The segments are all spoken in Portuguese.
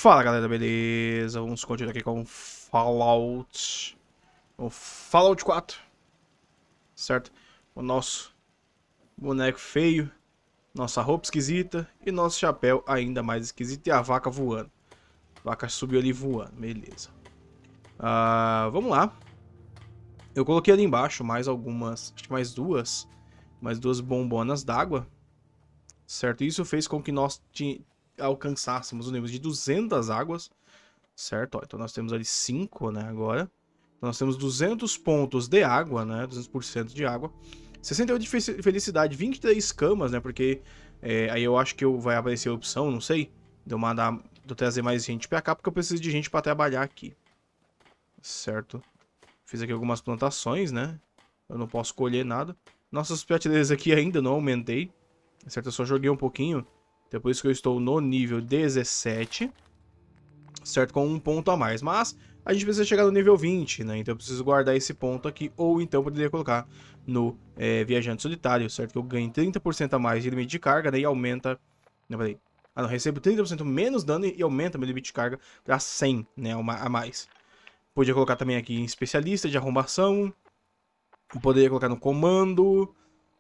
Fala galera, beleza? Vamos continuar aqui com Fallout. O Fallout 4. Certo? O nosso boneco feio, nossa roupa esquisita e nosso chapéu ainda mais esquisito e a vaca voando. A vaca subiu ali voando, beleza. Vamos lá. Eu coloquei ali embaixo mais algumas, acho que mais duas bombonas d'água. Certo? Isso fez com que nós alcançássemos o nível de 200 águas, certo? Ó, então nós temos ali 5, né, agora. Então nós temos 200 pontos de água, né, 200% de água. 68 de felicidade, 23 camas, né, porque aí eu acho que vai aparecer a opção, não sei, de eu trazer mais gente pra cá, porque eu preciso de gente pra trabalhar aqui. Certo? Fiz aqui algumas plantações, né, eu não posso colher nada. Nossas prateleiras aqui ainda não aumentei, certo? Eu só joguei um pouquinho. Então por isso que eu estou no nível 17, certo? Com um ponto a mais. Mas a gente precisa chegar no nível 20, né? Então eu preciso guardar esse ponto aqui. Ou então poderia colocar no Viajante Solitário, certo? Que eu ganho 30% a mais de limite de carga, né? E aumenta... Não, peraí. Não, recebo 30% menos dano e aumenta meu limite de carga para 100, né? A mais. Podia colocar também aqui em Especialista de Arrombação. Poderia colocar no Comando.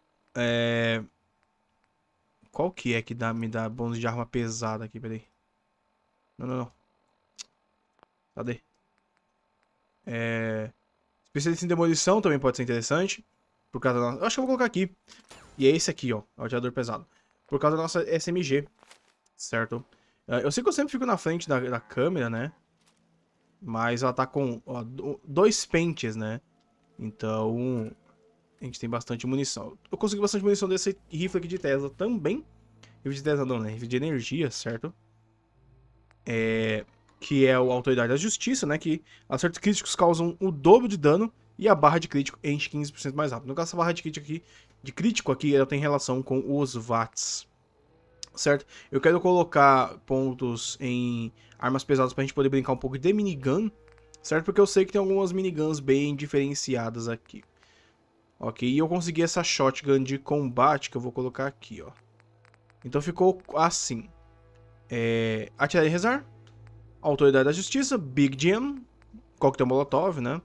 Qual que é que me dá bônus de arma pesada aqui? Peraí. Não. Cadê? Especialista em demolição também pode ser interessante. Por causa da... Eu acho que eu vou colocar aqui. E é esse aqui, ó. É o atirador pesado. Por causa da nossa SMG. Certo? Eu sei que eu sempre fico na frente da câmera, né? Mas ela tá com 2 pentes, né? Então... A gente tem bastante munição. Eu consegui bastante munição desse rifle aqui de Tesla também. Rifle de Tesla não, né? Rifle de energia, certo? Que é o Autoridade da Justiça, né? Que acertos críticos causam o dobro de dano e a barra de crítico enche 15% mais rápido. No caso, essa barra de crítico aqui, ela tem relação com os watts, certo? Eu quero colocar pontos em armas pesadas pra gente poder brincar um pouco de minigun, certo? Porque eu sei que tem algumas miniguns bem diferenciadas aqui. Ok, e eu consegui essa shotgun de combate que eu vou colocar aqui, ó. Então ficou assim. Atirar e rezar. Autoridade da Justiça, Big Jam, Coquetel Molotov, né?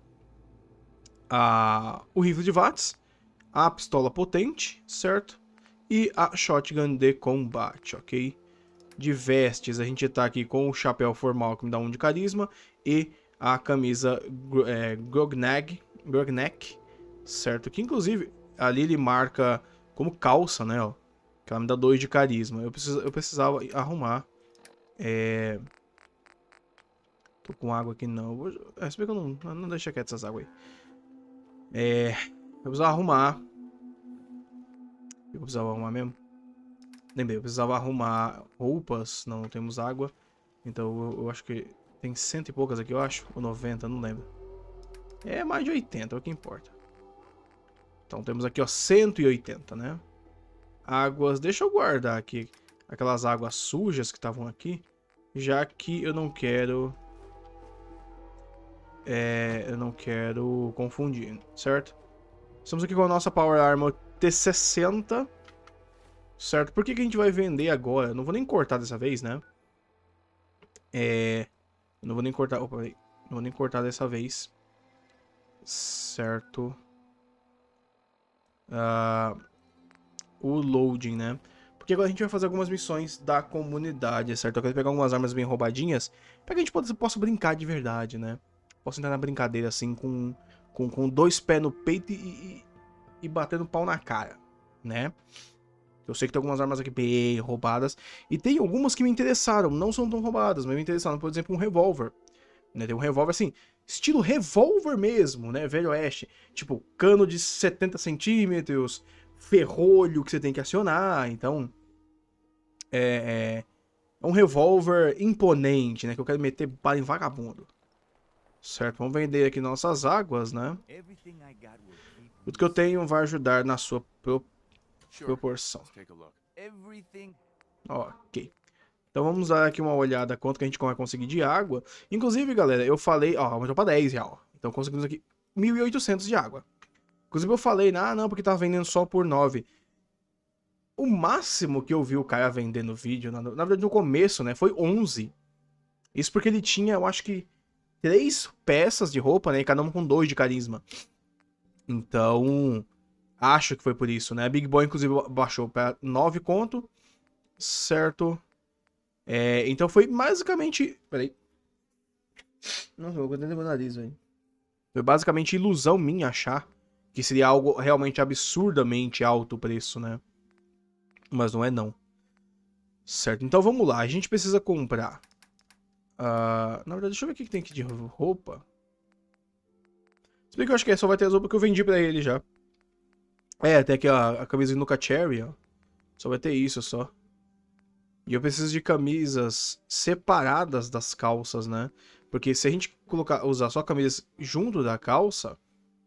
O rifle de watts, a pistola potente, certo? E a shotgun de combate, ok? De vestes, a gente tá aqui com o chapéu formal que me dá 1 de carisma e a camisa Grogneck, certo? Que inclusive ali ele marca como calça, né? Ó, que ela me dá 2 de carisma. Eu precisava arrumar. Tô com água aqui não. Se bem que eu não deixa quieto essas águas aí. Eu precisava arrumar. Eu precisava arrumar mesmo? Lembrei, eu precisava arrumar roupas. Não temos água. Então eu acho que tem 100 e poucas aqui, eu acho. Ou 90, não lembro. É mais de 80, é o que importa. Então temos aqui, ó, 180, né? Águas. Deixa eu guardar aqui aquelas águas sujas que estavam aqui. Já que eu não quero... eu não quero confundir, certo? Estamos aqui com a nossa Power Armor T60, certo? Por que a gente vai vender agora? Eu não vou nem cortar dessa vez, né? Eu não vou nem cortar... Opa, não vou nem cortar dessa vez. Certo? O loading, né? Porque agora a gente vai fazer algumas missões da comunidade, certo? Eu quero pegar algumas armas bem roubadinhas para que a gente possa brincar de verdade, né? Posso entrar na brincadeira assim com 2 pés no peito e batendo pau na cara, né? Eu sei que tem algumas armas aqui bem roubadas e tem algumas que me interessaram, não são tão roubadas, mas me interessaram, por exemplo, um revólver, né? Tem um revólver assim, estilo revólver mesmo, né? Velho Oeste, tipo cano de 70 centímetros, ferrolho que você tem que acionar, então é um revólver imponente, né? Que eu quero meter bala em vagabundo. Certo, vamos vender aqui nossas águas, né? Tudo que eu tenho vai ajudar na sua proporção. Ok. Então vamos dar aqui uma olhada quanto que a gente vai conseguir de água. Inclusive, galera, eu falei... Ó, aumentou pra 10 já, ó. Então conseguimos aqui 1.800 de água. Inclusive eu falei, não, porque tava vendendo só por 9. O máximo que eu vi o cara vender no vídeo, na verdade no começo, né, foi 11. Isso porque ele tinha, eu acho que, 3 peças de roupa, né? E cada uma com 2 de carisma. Então, acho que foi por isso, né? A Big Boy, inclusive, baixou pra 9 conto, certo? Então foi basicamente... Peraí. Nossa, eu vou dentro do meu nariz, velho. Foi basicamente ilusão minha achar que seria algo realmente absurdamente alto o preço, né? Mas não é não. Certo, então vamos lá. A gente precisa comprar... na verdade, deixa eu ver o que tem aqui de roupa. Se bem que eu acho que só vai ter as roupas que eu vendi pra ele já. Tem aqui a camisa de Nuka Cherry, ó. Só vai ter isso, só. E eu preciso de camisas separadas das calças, né? Porque se a gente usar só camisas junto da calça,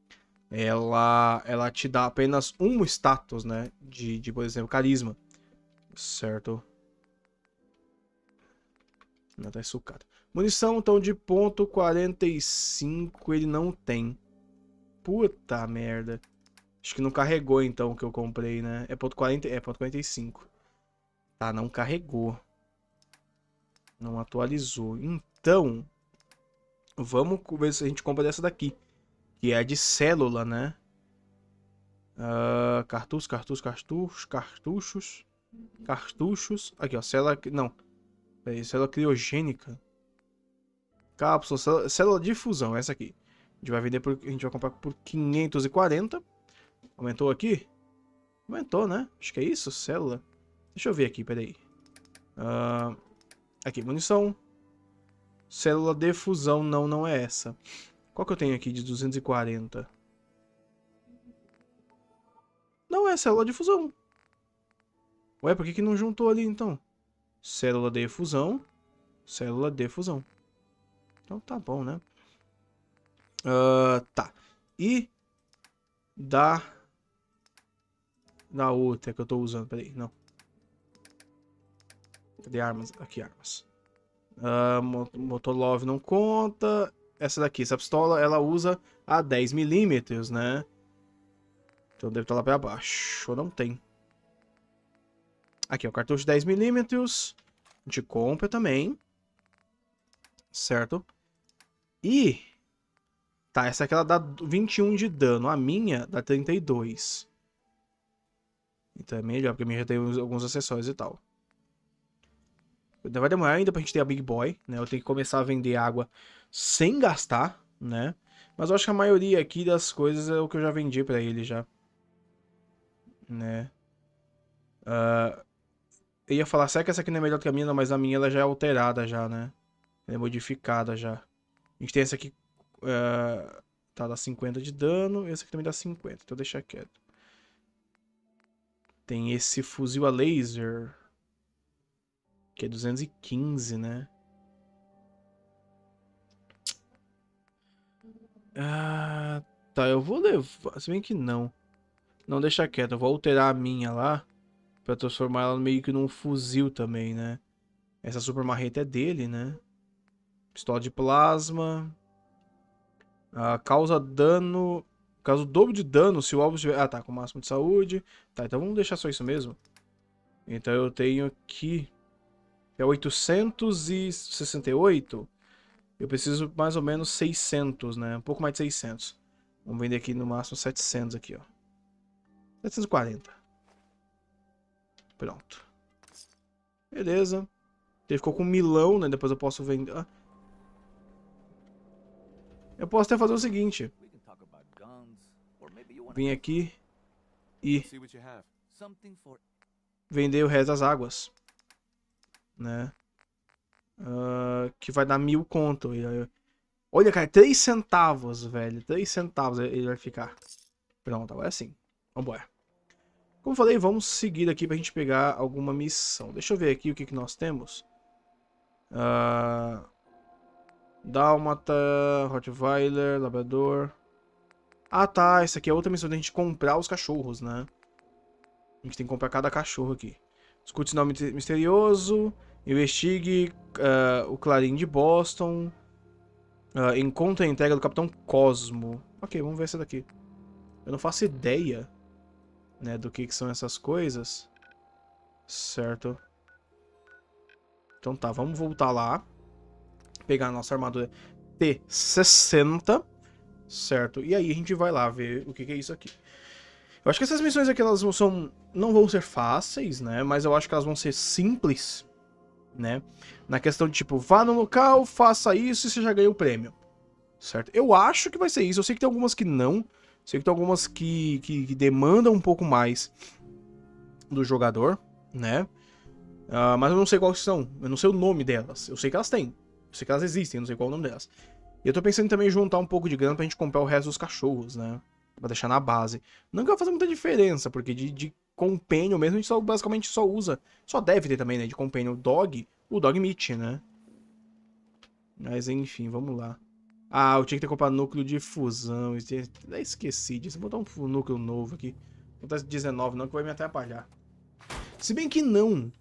ela te dá apenas um status, né? De, por exemplo, carisma. Certo? Não, tá sucado. Munição, então, de ponto 45 ele não tem. Puta merda. Acho que não carregou, então, o que eu comprei, né? É ponto 40, ponto 45. Tá, não carregou. Não atualizou. Então, vamos ver se a gente compra dessa daqui. Que é a de célula, né? Cartuchos. Aqui, ó. Célula... Não. Peraí, célula criogênica. Cápsula, célula de fusão. Essa aqui. A gente vai vender por... A gente vai comprar por 540. Aumentou aqui? Aumentou, né? Acho que é isso, célula. Deixa eu ver aqui, peraí. Aqui, munição. Célula de fusão, não é essa. Qual que eu tenho aqui de 240? Não é célula de fusão. Ué, por que não juntou ali, então? Célula de fusão. Célula de fusão. Então tá bom, né? Tá. E da outra que eu tô usando. Peraí, não. Cadê armas? Aqui, armas. Motolove não conta. Essa daqui, essa pistola, ela usa a 10mm, né? Então deve estar lá pra baixo. Ou não tem. Aqui, ó, cartucho de 10mm. A gente compra também. Certo? E... Tá, essa aqui ela dá 21 de dano. A minha dá 32. Então é melhor, porque a minha já tem alguns acessórios e tal. Vai demorar ainda pra gente ter a Big Boy, né? Eu tenho que começar a vender água sem gastar, né? Mas eu acho que a maioria aqui das coisas é o que eu já vendi pra ele já. Né? Eu ia falar, será que essa aqui não é melhor que a minha? Não, mas a minha ela já é alterada já, né? Ela é modificada já. A gente tem essa aqui... tá, dá 50 de dano. E essa aqui também dá 50, então deixa quieto. Tem esse fuzil a laser... Que é 215, né? Tá, eu vou levar... Se bem que não. Não, deixa quieto. Eu vou alterar a minha lá. Pra transformar ela meio que num fuzil também, né? Essa super marreta é dele, né? Pistola de plasma. Causa dano... Causa o dobro de dano se o alvo estiver... tá, com máximo de saúde. Tá, então vamos deixar só isso mesmo. Então eu tenho aqui... É 868. Eu preciso mais ou menos 600, né? Um pouco mais de 600. Vamos vender aqui no máximo 700 aqui, ó. 740. Pronto. Beleza. Ele ficou com 1000, né? Depois eu posso vender... Eu posso até fazer o seguinte. Vim aqui e vender o resto das águas. Né? Que vai dar 1000 conto. Olha, cara, 3 centavos, velho. 3 centavos ele vai ficar. Pronto, agora sim. Vambora. Como eu falei, vamos seguir aqui pra gente pegar alguma missão. Deixa eu ver aqui o que nós temos. Dálmata, Rottweiler, Labrador. Tá, essa aqui é outra missão da gente comprar os cachorros, né? A gente tem que comprar cada cachorro aqui. Escute sinal misterioso. Investigue o Clarim de Boston. Encontre a entrega do Capitão Cosmo. Ok, vamos ver essa daqui. Eu não faço ideia, né, do que são essas coisas. Certo. Então tá, vamos voltar lá. pegar a nossa armadura T60, certo? E aí a gente vai lá ver o que é isso aqui. Eu acho que essas missões aqui, elas não vão ser fáceis, né? Mas eu acho que elas vão ser simples, né? Na questão de, tipo, vá no local, faça isso e você já ganha o prêmio, certo? Eu acho que vai ser isso. Eu sei que tem algumas que não. Sei que tem algumas que demandam um pouco mais do jogador, né? Mas eu não sei quais são. Eu não sei o nome delas. Eu sei que elas têm. Eu sei que elas existem, eu não sei qual é o nome delas. E eu tô pensando em também juntar um pouco de grana pra gente comprar o resto dos cachorros, né? Pra deixar na base. Não que vai fazer muita diferença, porque de companion mesmo a gente basicamente só usa. Só deve ter também, né? De companion o dog meat, né? Mas enfim, vamos lá. Ah, eu tinha que ter comprado núcleo de fusão. Esqueci disso. Vou botar um núcleo novo aqui. Vou botar 19 não, que vai me atrapalhar. Se bem que não.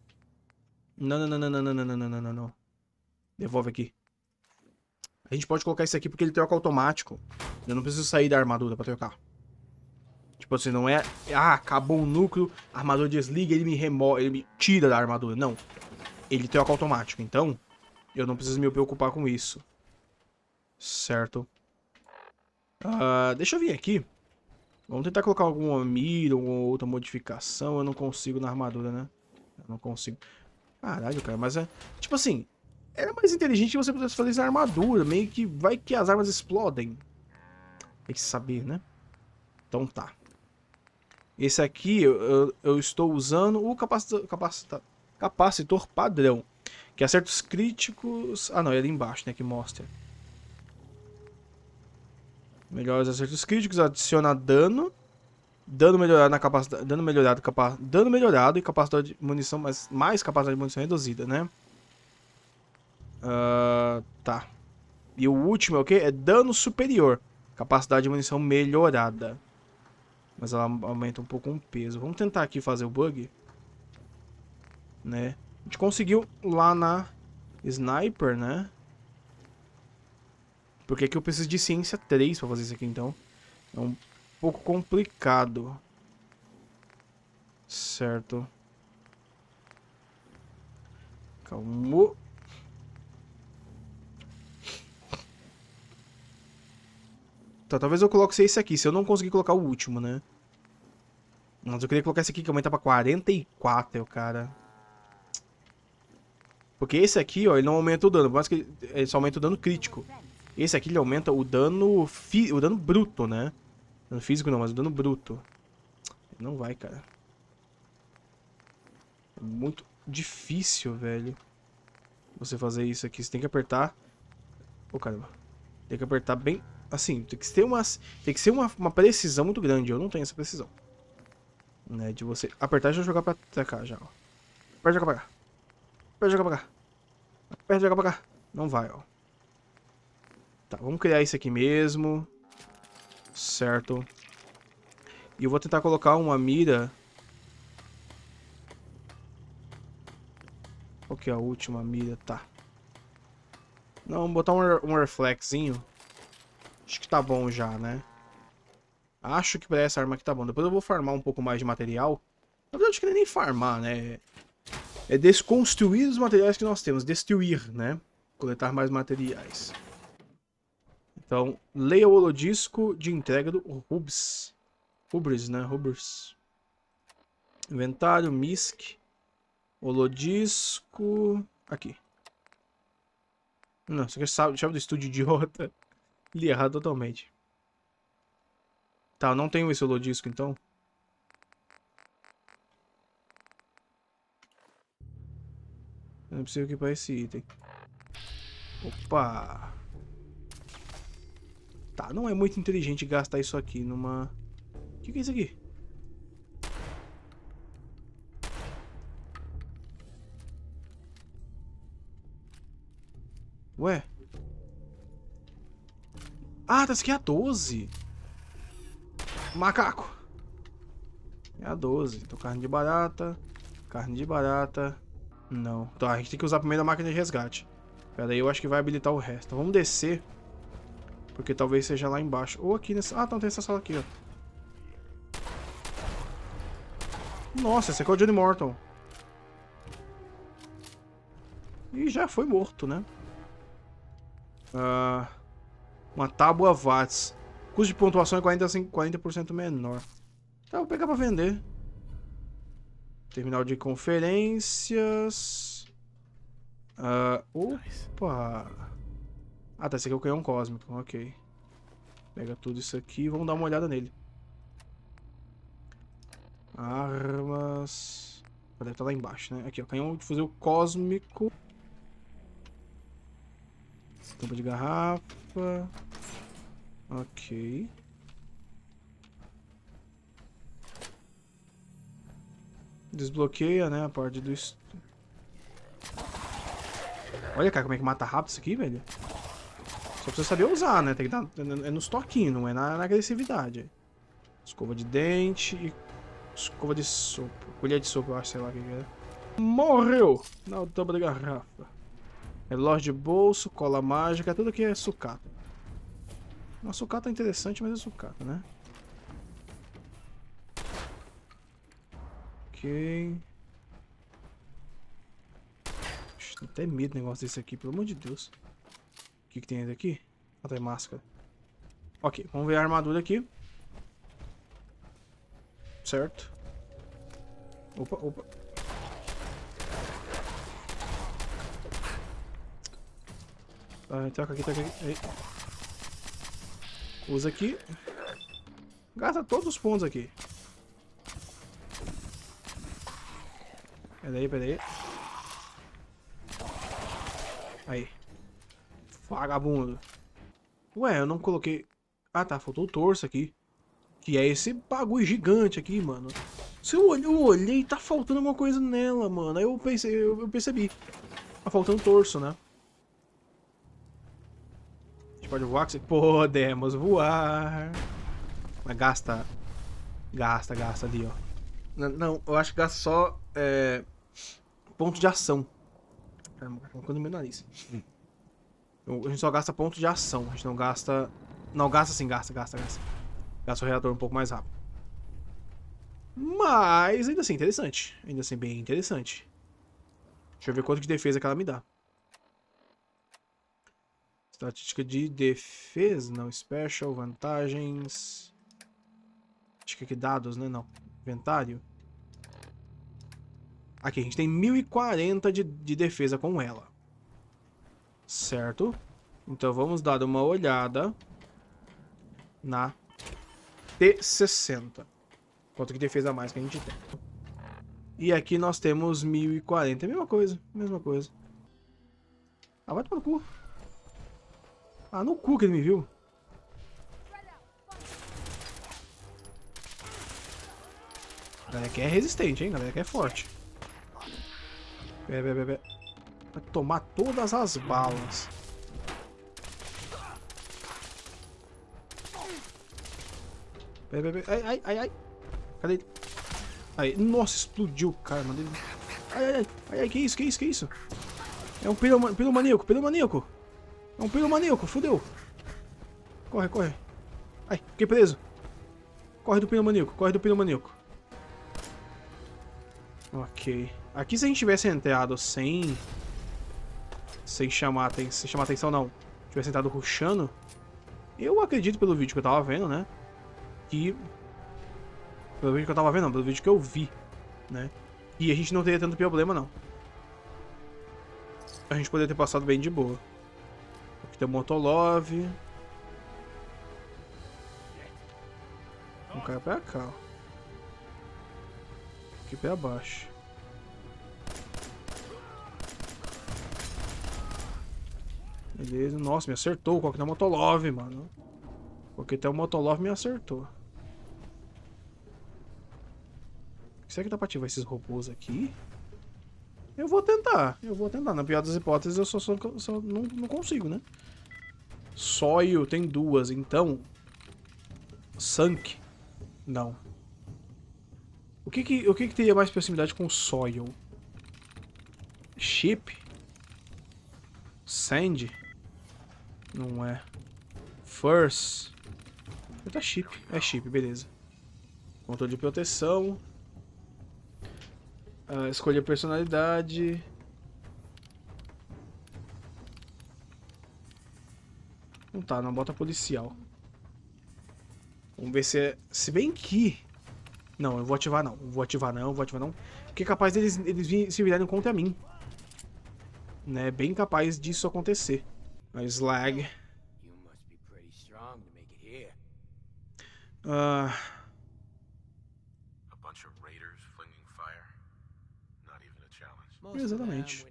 Não. Devolve aqui. A gente pode colocar isso aqui porque ele troca automático. Eu não preciso sair da armadura pra trocar. Tipo assim, não é... Ah, acabou o núcleo, a armadura desliga, ele me remove, ele me tira da armadura. Não. Ele troca automático. Então, eu não preciso me preocupar com isso. Certo. Deixa eu vir aqui. Vamos tentar colocar alguma mira, alguma outra modificação. Eu não consigo na armadura, né? Eu não consigo. Caralho, cara, mas é... Tipo assim, era mais inteligente se você pudesse fazer isso na armadura. Meio que vai que as armas explodem. Tem que saber, né? Então tá. Esse aqui eu estou usando o capacitor padrão. Que acerta os críticos... Ah não, é ali embaixo, né, que mostra. Melhora os acertos críticos, adiciona dano. Dano melhorado na capacidade. Dano melhorado e capacidade de munição, mais capacidade de munição reduzida, né? Tá. E o último é o quê? É dano superior. Capacidade de munição melhorada. Mas ela aumenta um pouco o peso. Vamos tentar aqui fazer o bug. Né? A gente conseguiu lá na Sniper, né? Porque aqui eu preciso de ciência 3 pra fazer isso aqui, então. É um pouco complicado. Certo. Calma. Tá, talvez eu coloque esse aqui, se eu não conseguir colocar o último, né? Mas eu queria colocar esse aqui que aumenta pra 44, cara. Porque esse aqui, ó, ele não aumenta o dano, mas que ele só aumenta o dano crítico. Esse aqui, ele aumenta o dano bruto, né? Dano físico não, mas o dano bruto. Não vai, cara. É muito difícil, velho. Você fazer isso aqui. Você tem que apertar... Ô, caramba. Tem que apertar bem... Assim, tem que ser uma precisão muito grande. Eu não tenho essa precisão. Né, de você apertar e já jogar pra cá, já, ó. Aperta e joga pra cá. Aperta e joga pra cá. Aperta e joga pra cá. Não vai, ó. Tá, vamos criar isso aqui mesmo. Certo. E eu vou tentar colocar uma mira. Qual que é a última mira? Tá. Não, vamos botar um reflexinho. Acho que tá bom já, né? Acho que pra essa arma aqui tá bom. Depois eu vou farmar um pouco mais de material. Na verdade, acho que nem farmar, né? É desconstruir os materiais que nós temos. Destruir, né? Coletar mais materiais. Então, leia o holodisco de entrega do Hubris. Hubris, né? Hubris. Inventário, MISC. Holodisco... Aqui. Não, isso aqui é chave do estúdio idiota. Li errado totalmente. Tá, eu não tenho esse holodisco, então. Eu não preciso equipar esse item. Opa! Tá, não é muito inteligente gastar isso aqui numa... O que é isso aqui? Ué? Ah, tá, isso aqui é a 12. Macaco. É a 12. Então carne de barata. Carne de barata. Não. Tá, a gente tem que usar primeiro a máquina de resgate. Pera aí, eu acho que vai habilitar o resto. Então, vamos descer. Porque talvez seja lá embaixo. Ou aqui nessa... Ah, então tem essa sala aqui, ó. Nossa, esse aqui é o Johnny Morton. E já foi morto, né? Uma tábua VATS. Custo de pontuação é 40% menor. Tá, vou pegar pra vender. Terminal de conferências. Opa. Ah, tá. Esse aqui é o canhão cósmico. Ok. Pega tudo isso aqui e vamos dar uma olhada nele. Armas. Deve estar lá embaixo, né? Aqui, ó. Canhão de fuzil cósmico. Tampa de garrafa. Ok. Desbloqueia, né? A parte do... Olha, cara, como é que mata rápido isso aqui, velho. Só precisa saber usar, né? Tem que dar... É nos toquinhos, não é na agressividade. Escova de dente e... Escova de sopa. Colher de sopa, eu acho, sei lá o que é. Morreu! Na tampa da garrafa. Relógio de bolso, cola mágica, tudo aqui é sucata. Uma sucata é interessante, mas é sucata, né? Ok. Tenho até medo do negócio desse aqui, pelo amor de Deus. O que tem aqui? Ah, tem máscara. Ok, vamos ver a armadura aqui. Certo. Opa, opa. Troca aqui, troca aqui. Aí. Usa aqui. Gasta todos os pontos aqui. Pera aí. Aí. Vagabundo. Ué, eu não coloquei... Ah, tá. Faltou o torso aqui. Que é esse bagulho gigante aqui, mano. Se eu olhei, tá faltando alguma coisa nela, mano. Aí eu pensei, eu percebi. Tá faltando torso, né? A gente pode voar? Podemos voar. Mas gasta. Gasta ali, ó. Não, eu acho que gasta só ponto de ação. Colocando no meu nariz. A gente só gasta ponto de ação. A gente não gasta... Não, gasta sim, gasta. Gasta o reator um pouco mais rápido. Mas ainda assim, interessante. Ainda assim, bem interessante. Deixa eu ver quanto de defesa que ela me dá. Estatística de defesa. Não, special, vantagens. Acho que aqui dados, né? Não. Inventário. Aqui, a gente tem 1040 de defesa com ela. Certo? Então vamos dar uma olhada na T60. Quanto que defesa a mais que a gente tem. E aqui nós temos 1040. É a mesma coisa. Ah, vai tomar no cu. Ah, no cu que ele me viu. A galera aqui é resistente, hein? A galera aqui é forte. Vai tomar todas as balas. Ai. Cadê ele? Aí, nossa, explodiu o cara, mano. Ai, que isso? É um piromaníaco. É um piromaníaco, fudeu. Corre. Ai, fiquei preso. Corre do piromaníaco. Ok. Aqui se a gente tivesse entrado sem chamar atenção, não. Tivesse entrado rushando, eu acredito pelo vídeo que eu tava vendo, né? Pelo vídeo que eu tava vendo, não, pelo vídeo que eu vi, né? E a gente não teria tanto problema, não. A gente poderia ter passado bem de boa. Aqui tem o Motolov. Um cara pra cá, ó. Aqui pra baixo. Beleza. Nossa, me acertou. O Coquetel Motolov, mano. O Coquetel Motolov me acertou. Será que dá pra ativar esses robôs aqui? Eu vou tentar. Na pior das hipóteses, eu só não consigo, né? Soil tem duas, então... Sunk? Não. O que teria mais proximidade com Soil? Ship? Sand? Não é. First? Tá chip. É chip, beleza. Controle de proteção. Escolher personalidade. Não tá, não bota policial. Vamos ver se é... Se bem que... Não, eu vou ativar não. Vou ativar não. Porque é capaz deles se virarem contra mim. Né? Bem capaz disso acontecer. Mas lag. Exatamente.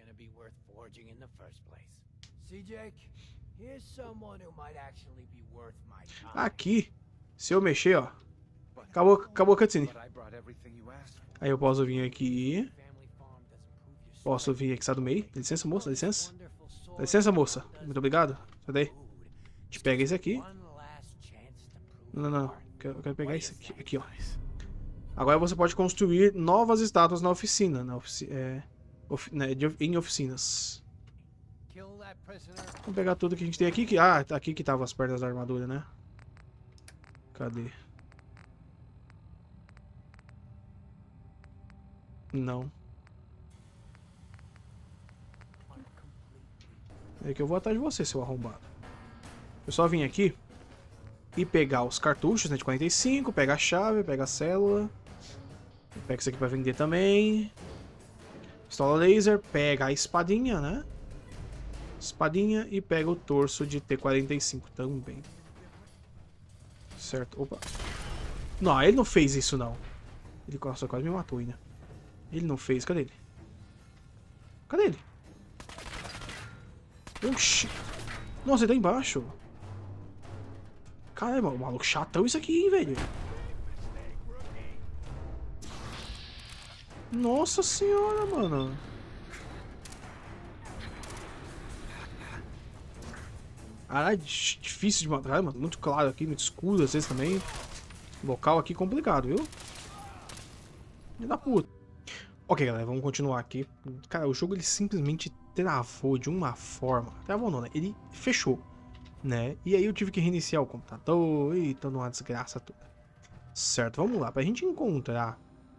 Aqui, se eu mexer, ó. Acabou a cutscene. Aí eu posso vir aqui. Posso vir aqui, sai do meio. Dá licença, moça, dá licença. Dá licença, moça. Muito obrigado. Sai daí. A gente pega esse aqui. Não. Eu quero pegar esse aqui, ó. Agora você pode construir novas estátuas na oficina. Em oficinas. Vamos pegar tudo que a gente tem aqui. Tá aqui que tava as pernas da armadura, né? Cadê? Não. É que eu vou atrás de você, seu arrombado. Eu só vim aqui e pegar os cartuchos, né, de 45, pegar a chave, pegar a célula. Pega isso aqui pra vender também. Pistola laser, pega a espadinha, né? Espadinha e pega o torso de T-45 também. Certo, opa. Não, ele não fez isso não. Ele quase me matou ainda. Ele não fez, cadê ele? Cadê ele? Oxi. Nossa, ele tá embaixo. Caramba, o maluco chatão isso aqui, hein, velho. Nossa senhora, mano. Caralho, difícil de matar, mano. Muito claro aqui, muito escuro às vezes também. Local aqui complicado, viu? Filho da puta. Ok, galera, vamos continuar aqui. Cara, o jogo ele simplesmente travou de uma forma. Travou não, né? Ele fechou, né? E aí eu tive que reiniciar o computador e toda uma desgraça toda. Certo, vamos lá. Pra gente encontrar...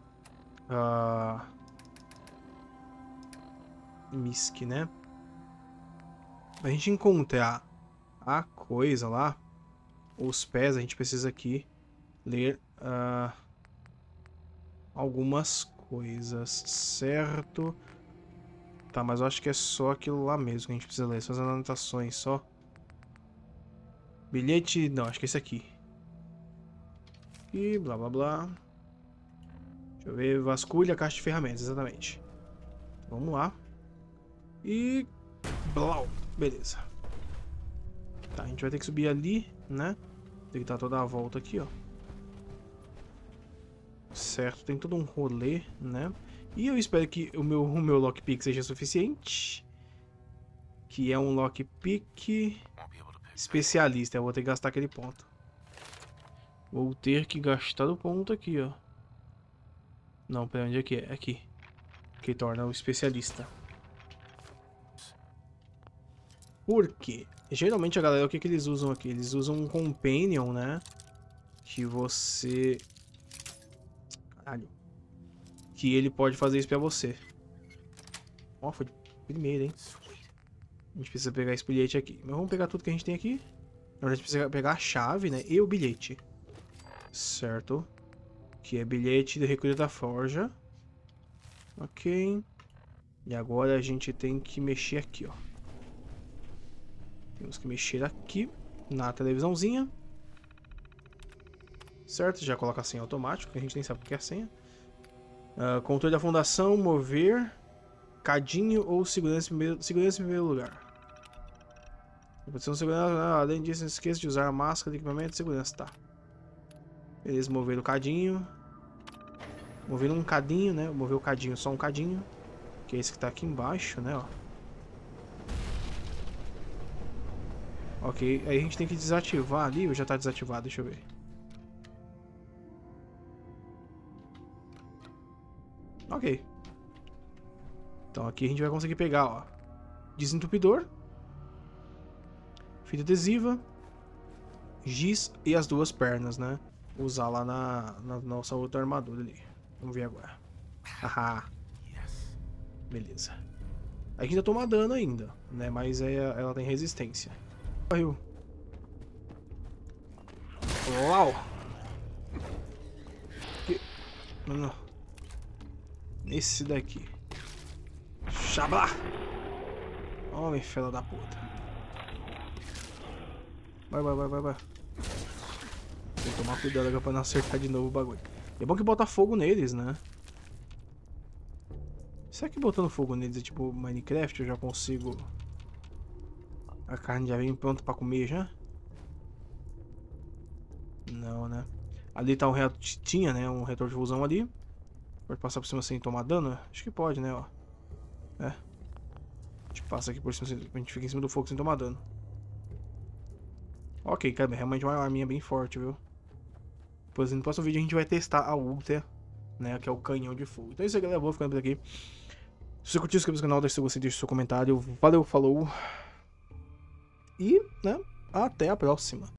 Misk, né? Pra gente encontrar a coisa lá, os pés, a gente precisa aqui ler algumas coisas, certo? Tá, mas eu acho que é só aquilo lá mesmo que a gente precisa ler, só as anotações, só. Bilhete, não, acho que é esse aqui. E blá blá blá. Deixa eu ver, vasculha, caixa de ferramentas, exatamente. Vamos lá. E... Blau, beleza. Tá, a gente vai ter que subir ali, né? Tem que dar toda a volta aqui, ó. Certo, tem todo um rolê, né? E eu espero que o meu lockpick seja suficiente. Que é um lockpick especialista. Eu vou ter que gastar aquele ponto. Vou ter que gastar o ponto aqui, ó. Não, pera, onde é que é? Aqui. Que torna o especialista. Por quê? Geralmente a galera, o que eles usam aqui? Eles usam um companion, né? Que você... Caralho. Que ele pode fazer isso pra você. Ó, foi de primeira, hein? A gente precisa pegar esse bilhete aqui. Mas vamos pegar tudo que a gente tem aqui. A gente precisa pegar a chave, né? E o bilhete. Certo. Que é bilhete de recolha da forja. Ok. E agora a gente tem que mexer aqui, ó. Temos que mexer aqui na televisãozinha. Certo, já coloca a senha automática, a gente nem sabe o que é a senha. Controle da fundação, mover, cadinho ou segurança em primeiro lugar. Proteção de segurança, além disso, não esqueça de usar a máscara de equipamento de segurança, tá. Beleza, mover o cadinho. Mover um cadinho, né? Mover o cadinho, só um cadinho. Que é esse que tá aqui embaixo, né, ó. Ok, aí a gente tem que desativar ali, ou já tá desativado, deixa eu ver. Ok. Então aqui a gente vai conseguir pegar, ó. Desentupidor. Fita adesiva. Giz e as duas pernas, né? Usar lá na nossa outra armadura ali. Vamos ver agora. Haha. Beleza. A gente ainda toma dano ainda, né? Mas ela tem resistência. Morreu. Uau! Que... Mano. Esse daqui. Xabá! Homem, fela da puta. Vai. Tem que tomar cuidado agora pra não acertar de novo o bagulho. É bom que bota fogo neles, né? Será que botando fogo neles é tipo Minecraft? Eu já consigo... A carne já vem pronta pra comer já? Não, né? Ali tá um reator... Tinha, né? Um reator de fusão ali. Pode passar por cima sem tomar dano? Acho que pode, né? Ó. É. A gente passa aqui por cima, a gente fica em cima do fogo sem tomar dano. Ok, cara, realmente uma arminha bem forte, viu? Pois no próximo vídeo a gente vai testar a Ultra, né? Que é o canhão de fogo. Então é isso aí, galera. Vou ficando por aqui. Se você curtiu, inscreva-se no canal, deixe seu gostei, deixe seu comentário. Valeu, falou. E, né? Até a próxima.